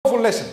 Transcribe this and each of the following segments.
lesson.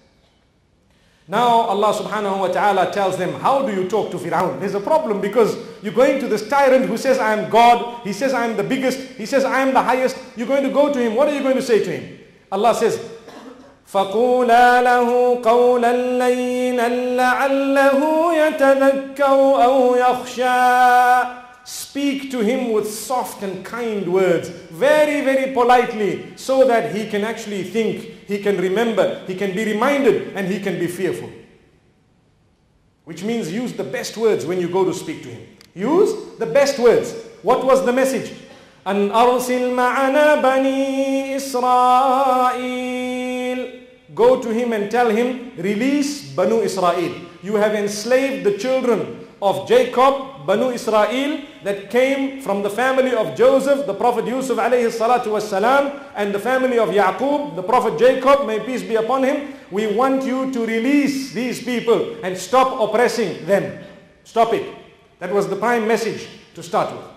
Now Allah subhanahu wa ta'ala tells them, how do you talk to Fir'aun? There's a problem because you're going to this tyrant who says, I am God. He says, I am the biggest. He says, I am the highest. You're going to go to him. What are you going to say to him? Allah says, فَقُولَا لَهُ قَوْلًا لَيِّنًا لَعَلَّهُ يَتَذَكَّرُ أَوْ يَخْشَىٰ. Speak to him with soft and kind words, very, very politely, so that he can actually think, he can remember, he can be reminded, and he can be fearful. Which means use the best words when you go to speak to him. Use the best words. What was the message? أَنْ أَرْسِلْ مَعَنَا بَنِي إِسْرَائِيلِ. Go to him and tell him, release Banu Israel. You have enslaved the children of Jacob, Banu Israel, that came from the family of Joseph, the Prophet Yusuf alayhi salatu wassalam, and the family of Yaqub, the Prophet Jacob, may peace be upon him. We want you to release these people and stop oppressing them. Stop it. That was the prime message to start with.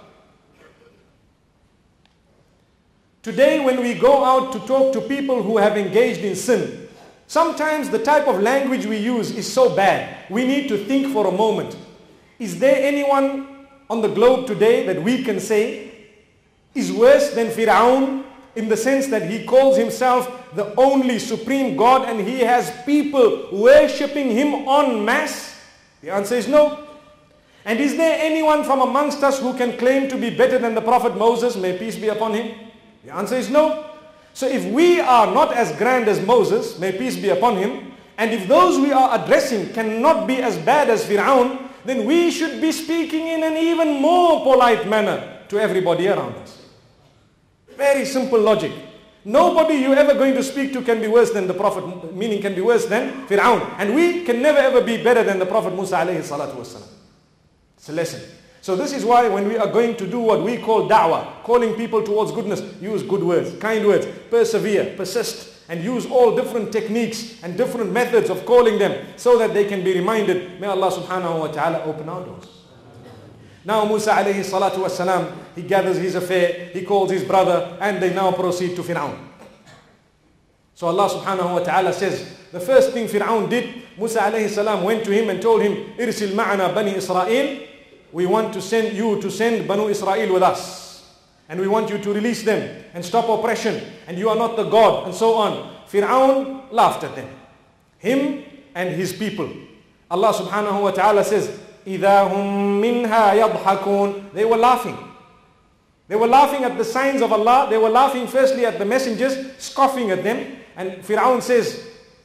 Today when we go out to talk to people who have engaged in sin, sometimes the type of language we use is so bad. We need to think for a moment. Is there anyone on the globe today that we can say is worse than Fir'aun in the sense that he calls himself the only supreme God and he has people worshipping him en masse? The answer is no. And is there anyone from amongst us who can claim to be better than the Prophet Moses, may peace be upon him? The answer is no. So if we are not as grand as Moses, may peace be upon him, and if those we are addressing cannot be as bad as Fir'aun, then we should be speaking in an even more polite manner to everybody around us. Very simple logic. Nobody you're ever going to speak to can be worse than the Prophet, meaning can be worse than Fir'aun. And we can never ever be better than the Prophet Musa alayhi salatu wasalam. It's a lesson. So this is why when we are going to do what we call da'wah, calling people towards goodness, use good words, kind words, persevere, persist, and use all different techniques and different methods of calling them so that they can be reminded. May Allah subhanahu wa ta'ala open our doors. Now Musa alayhi salatu wasalam, he gathers his affair, he calls his brother, and they now proceed to Fir'aun. So Allah subhanahu wa ta'ala says, the first thing Fir'aun did, Musa alayhi salam went to him and told him, Irsil ma'ana Bani Israel. We want to send you to send Banu Israel with us. And we want you to release them and stop oppression. And you are not the God, and so on. Fir'aun laughed at them. Him and his people. Allah subhanahu wa ta'ala says, إِذَا هُمْ مِنْهَا يَضْحَكُونَ. They were laughing. They were laughing at the signs of Allah. They were laughing firstly at the messengers, scoffing at them. And Fir'aun says,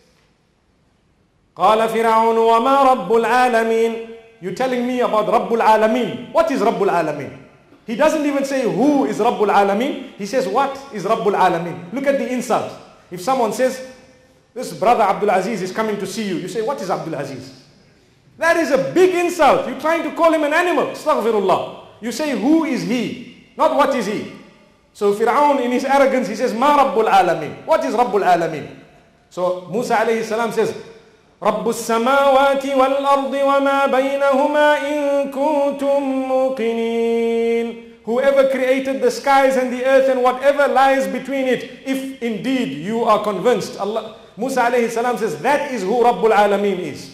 قَالَ فِرْعَوْنُ وَمَا رَبُّ الْعَالَمِينَ. You're telling me about Rabbul Alameen. What is Rabbul Alameen? He doesn't even say who is Rabbul Alameen. He says what is Rabbul Alameen. Look at the insult. If someone says, this brother Abdul Aziz is coming to see you, you say, what is Abdul Aziz? That is a big insult. You're trying to call him an animal. Astaghfirullah. You say, who is he? Not what is he. So Fir'aun in his arrogance, he says, Ma Rabbul Alameen. What is Rabbul Alameen? So Musa alayhi salam says, رب السماوات والأرض وما بينهما إن كنتم موقنين. Whoever created the skies and the earth and whatever lies between it, if indeed you are convinced. Allah, Musa alayhi salam says, that is who Rabbul Alameen is.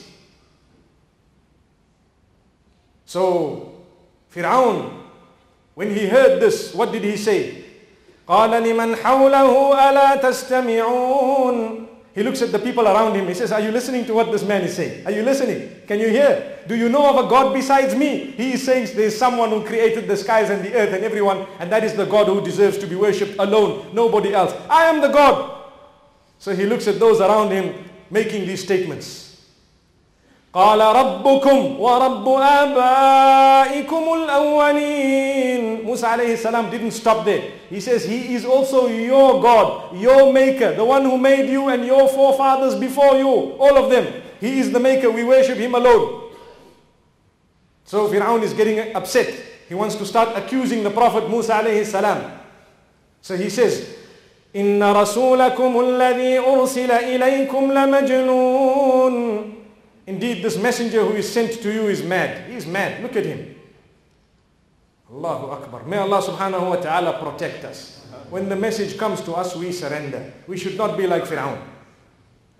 So Fir'aun, when he heard this, what did he say? قال لمن حوله ألا تستمعون. He looks at the people around him. He says, are you listening to what this man is saying? Are you listening? Can you hear? Do you know of a God besides me? He is saying there is someone who created the skies and the earth and everyone, and that is the God who deserves to be worshipped alone, nobody else. I am the God. So he looks at those around him making these statements. قال ربكم ورب آبائكم الأولين. Musa alayhi salam didn't stop there. He says, he is also your God, your maker, the one who made you and your forefathers before you, all of them. He is the maker, we worship him alone. So Fir'aun is getting upset. He wants to start accusing the Prophet Musa alayhi salam. So he says, إن رسولكم الذي أرسل إليكم لمجنون. Indeed, this messenger who is sent to you is mad. He is mad. Look at him. Allahu Akbar. May Allah subhanahu wa ta'ala protect us. When the message comes to us, we surrender. We should not be like Fir'aun.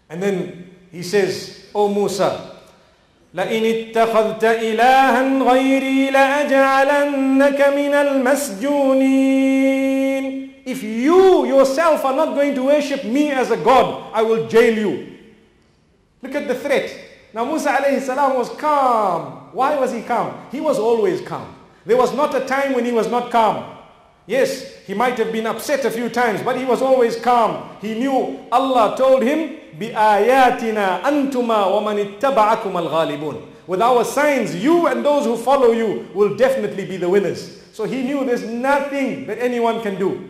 And then he says, O Musa, لَإِنِ اتَّخَذْتَ إِلَهًا غَيْرِي لَأَجْعَلَنَّكَ مِنَ الْمَسْجُونِينَ. If you yourself are not going to worship me as a God, I will jail you. Look at the threat. Now Musa alayhi salam was calm. Why was he calm? He was always calm. There was not a time when he was not calm. Yes, he might have been upset a few times, but he was always calm. He knew Allah told him, بِآيَاتِنَا أَنْتُمَا وَمَنِ اتَّبَعَكُمَ الْغَالِبُونَ. With our signs, you and those who follow you will definitely be the winners. So he knew there's nothing that anyone can do.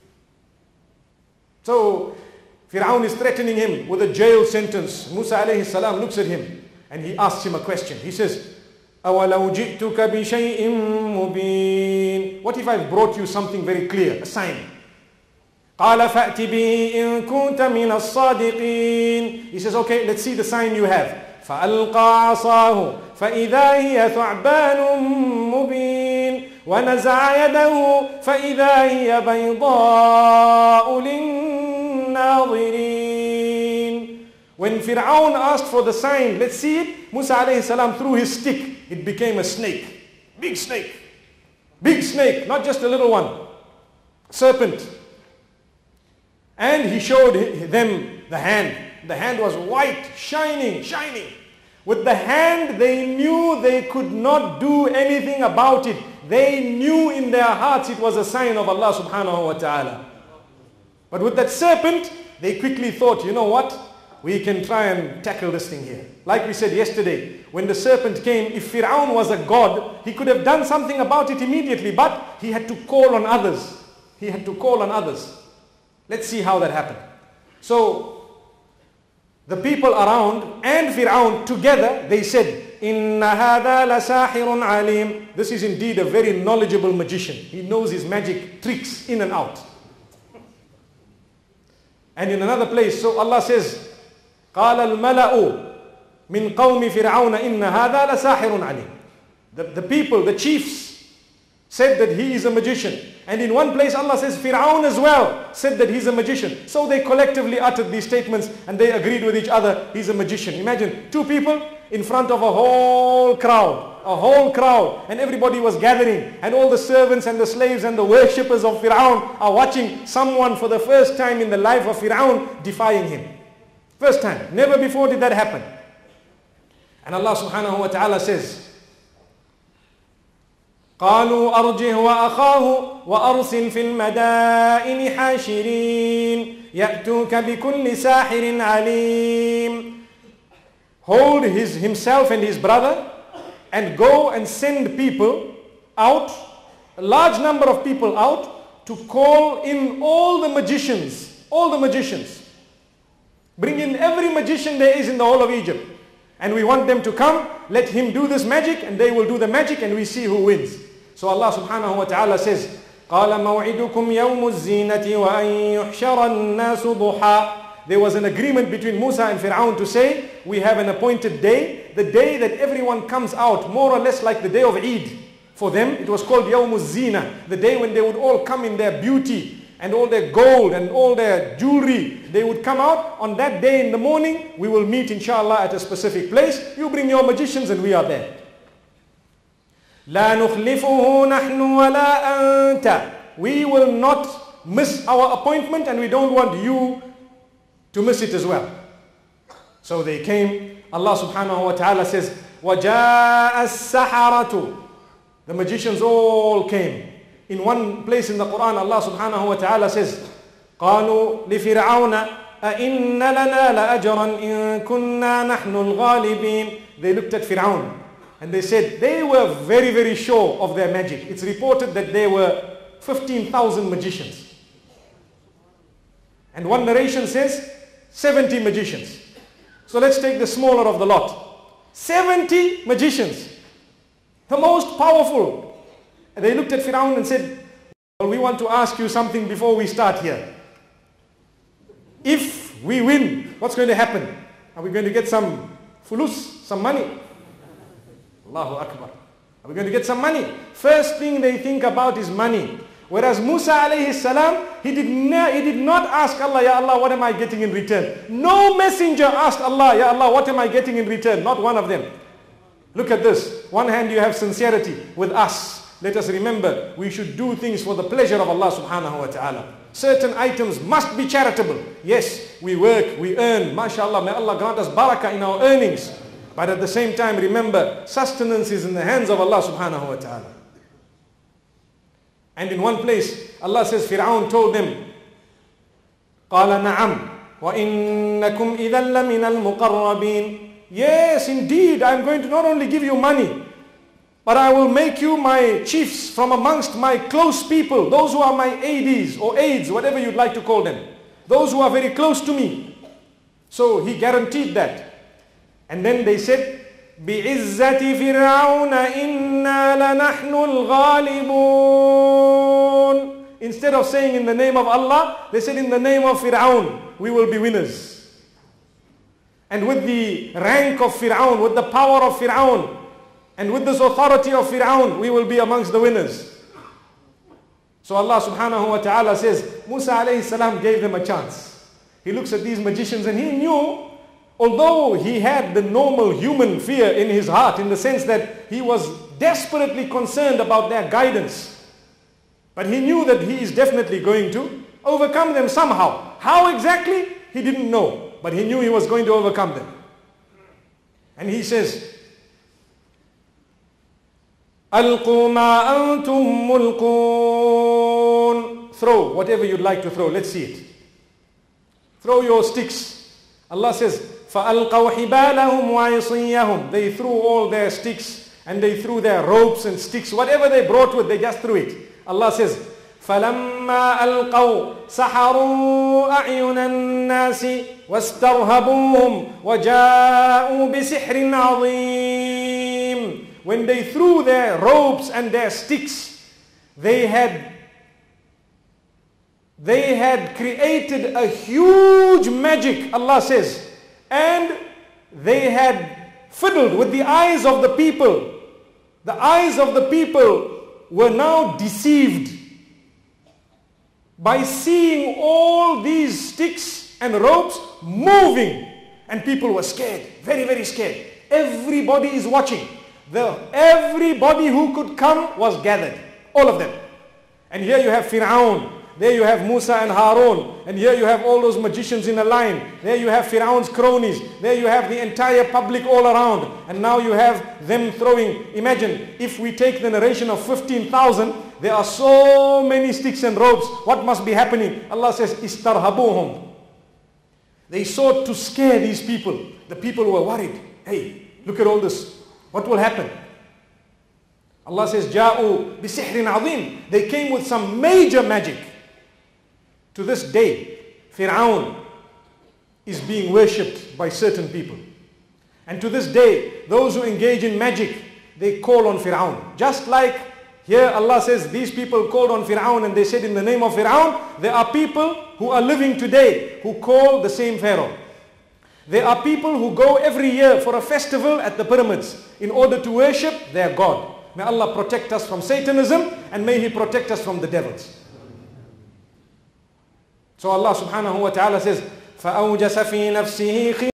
So Fir'aun is threatening him with a jail sentence. Musa alayhi salam looks at him and he asks him a question. He says, أَوَلَوْ جِئْتُكَ بِشَيْءٍ مُبِينٍ. What if I've brought you something very clear, a sign? قَالَ فَأْتِ بِهِ إِن كُنْتَ مِنَ الصَّادِقِينَ. He says, okay, let's see the sign you have. فَأَلْقَى عَصَاهُ فَإِذَا هِيَ ثُعْبَانٌ مُبِينٌ وَنَزَعَ يَدَهُ فَإِذَا هِيَ بَيْضَاءُ لِلنَّاظِرِينَ. When Fir'aun asked for the sign, let's see it, Musa alayhi salam threw his stick. It became a snake. Big snake. Big snake, not just a little one. Serpent. And he showed them the hand. The hand was white, shining. With the hand, they knew they could not do anything about it. They knew in their hearts it was a sign of Allah subhanahu wa ta'ala. But with that serpent, they quickly thought, you know what? We can try and tackle this thing here. Like we said yesterday, when the serpent came, if Fir'aun was a god, he could have done something about it immediately, but he had to call on others. Let's see how that happened. So, the people around and Fir'aun together, they said, إِنَّ هَذَا لَسَاحِرٌ عَلِيمٌ. This is indeed a very knowledgeable magician. He knows his magic tricks in and out. And in another place, so Allah says, قال الملأ من قوم فرعون إن هذا لساحر عليم. The people, the chiefs said that he is a magician. And in one place Allah says Fir'aun as well said that he's a magician. So they collectively uttered these statements and they agreed with each other, he's a magician. Imagine two people in front of a whole crowd, and everybody was gathering, and all the servants and the slaves and the worshippers of Fir'aun are watching someone for the first time in the life of Fir'aun defying him. First time. Never before did that happen. And Allah subhanahu wa ta'ala says, قالوا أرجه وأخاه وأرسل في المدائن حاشرين يأتوك بكل ساحر عليم. Hold himself and his brother and go and send people out, a large number of people out, to call in all the magicians. Bring in every magician there is in the whole of Egypt. And we want them to come, let him do this magic, and they will do the magic, and we see who wins. So Allah subhanahu wa ta'ala says, قَالَ مَوْعِدُكُمْ يَوْمُ الزِّينَةِ وَأَن يُحْشَرَ النَّاسُ ضُحًى. There was an agreement between Musa and Fir'aun to say, we have an appointed day, the day that everyone comes out, more or less like the day of Eid. For them, it was called Yawm al-Zina, the day when they would all come in their beauty and all their gold and all their jewelry. They would come out on that day in the morning. We will meet inshallah at a specific place. You bring your magicians and we are there. لا نخلفه نحن ولا أنت. We will not miss our appointment and we don't want you to miss it as well. So they came. Allah subhanahu wa ta'ala says, وَجَاءَ السَّحَرَةُ. The magicians all came. In one place in the Quran, Allah subhanahu wa ta'ala says, قَالُوا لِفِرْعَوْنَ أَإِنَّ لَنَا لَأَجْرًا إِن كُنَّا نَحْنُ الْغَالِبِينَ. They looked at Fir'aun and they said they were very, very sure of their magic. It's reported that there were 15,000 magicians. And one narration says 70 magicians. So let's take the smaller of the lot. 70 magicians, the most powerful. And they looked at Fir'aun and said, well, we want to ask you something before we start here. If we win, what's going to happen? Are we going to get some fulus, some money? Allahu Akbar. Are we going to get some money? First thing they think about is money. Whereas Musa alayhi salam, he did not ask Allah, Ya Allah, what am I getting in return? No messenger asked Allah, Ya Allah, what am I getting in return? Not one of them. Look at this. One hand you have sincerity with us. Let us remember, we should do things for the pleasure of Allah subhanahu wa ta'ala. Certain items must be charitable. Yes, we work, we earn. MashaAllah, may Allah grant us barakah in our earnings. But at the same time, remember, sustenance is in the hands of Allah subhanahu wa ta'ala. And in one place, Allah says, Fir'aun told them, قَالَ نَعَمْ وَإِنَّكُمْ إِذًا لَمِنَ الْمُقَرَّبِينَ. Yes, indeed, I'm going to not only give you money, but I will make you my chiefs from amongst my close people, those who are my ADs or aides, whatever you'd like to call them, those who are very close to me. So he guaranteed that. And then they said, بِعِزَّةِ فِرْعَوْنَ إِنَّا لَنَحْنُ الْغَالِبُونَ. Instead of saying in the name of Allah, they said in the name of Fir'aun, we will be winners. And with the rank of Fir'aun, with the power of Fir'aun, and with this authority of Fir'aun, we will be amongst the winners. So Allah subhanahu wa ta'ala says, Musa alayhi salam gave them a chance. He looks at these magicians and he knew, although he had the normal human fear in his heart, in the sense that he was desperately concerned about their guidance, but he knew that he is definitely going to overcome them somehow. How exactly? He didn't know, but he knew he was going to overcome them. And he says, أَلْقُوا مَا أَنْتُمْ مُلْقُونَ. Throw whatever you'd like to throw. Let's see it. Throw your sticks. Allah says, فَأَلْقَوْا حِبَالَهُمْ وَعِصِيَّهُمْ. They threw all their sticks and they threw their ropes and sticks. Whatever they brought with, they just threw it. Allah says, فَلَمَّا أَلْقَوْا سَحَرُوا أَعْيُنَ النَّاسِ وَاسْتَرْهَبُوهُمْ وَجَاءُوا بِسِحْرٍ عَظِيمٍ. When they threw their ropes and their sticks, they had created a huge magic, Allah says, and they had fiddled with the eyes of the people. The eyes of the people were now deceived by seeing all these sticks and ropes moving, and people were scared, very, very scared. Everybody is watching. Everybody who could come was gathered, all of them. And here you have Fir'aun, there you have Musa and Harun, and here you have all those magicians in a line. There you have Fir'aun's cronies, there you have the entire public all around, and now you have them throwing. Imagine if we take the narration of 15,000, there are so many sticks and ropes. What must be happening? Allah says, istarhabuhum. They sought to scare these people. The people were worried. Hey, look at all this. What will happen? Allah says, جَاءُوا بِسِحْرٍ عَظِيمٍ. They came with some major magic. To this day, Fir'aun is being worshipped by certain people. And to this day, those who engage in magic, they call on Fir'aun. Just like here Allah says, these people called on Fir'aun and they said in the name of Fir'aun, there are people who are living today who call the same Pharaoh. There are people who go every year for a festival at the pyramids in order to worship their God. May Allah protect us from Satanism and may He protect us from the devils. So Allah subhanahu wa ta'ala says, فَأَوْجَسَ فِي نَفْسِهِ